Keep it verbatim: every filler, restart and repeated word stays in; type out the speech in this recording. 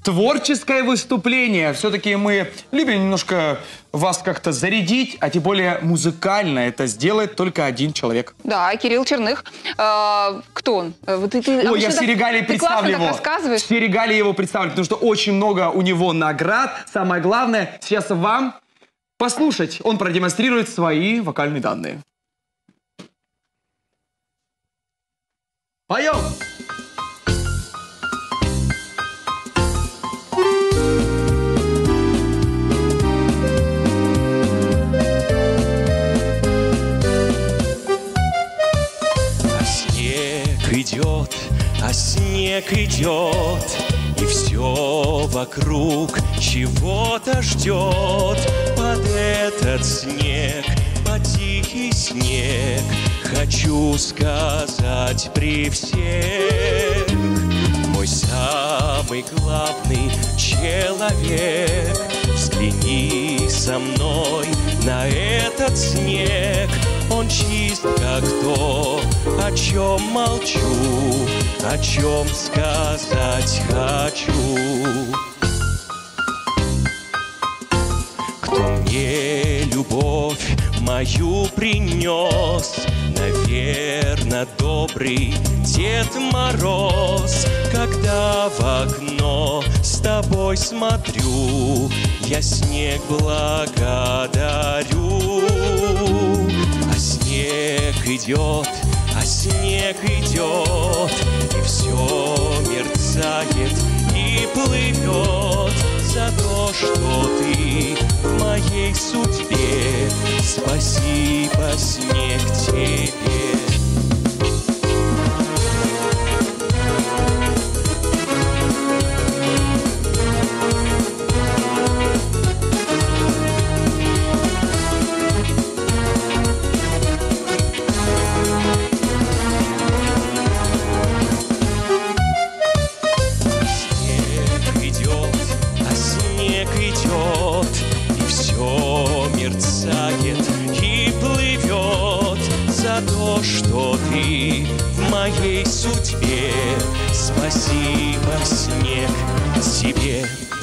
творческое выступление. Все-таки мы любим немножко вас как-то зарядить, а тем более музыкально это сделает только один человек. Да, Кирилл Черных. А, кто он? Вот ты, ты, Ой, я все регалии представлю его. Рассказываешь? Все регалии его представлю, потому что очень много у него наград. Самое главное, сейчас вам послушать. Он продемонстрирует свои вокальные данные. Поем! Идет, а снег идет, и все вокруг чего-то ждет. Под этот снег, под тихий снег, хочу сказать при всех: мой самый главный человек, взгляни со мной на этот снег. Он чист, как то, о чем молчу, о чем сказать хочу. Кто мне любовь мою принес, наверно, добрый Дед Мороз. Когда в окно с тобой смотрю, я снег благодарю. А снег идет, а снег идет, и все мерцает и плывет за то, что ты в моей судьбе. Спасибо, снег, тебе. То, что ты в моей судьбе. Спасибо, снег, тебе.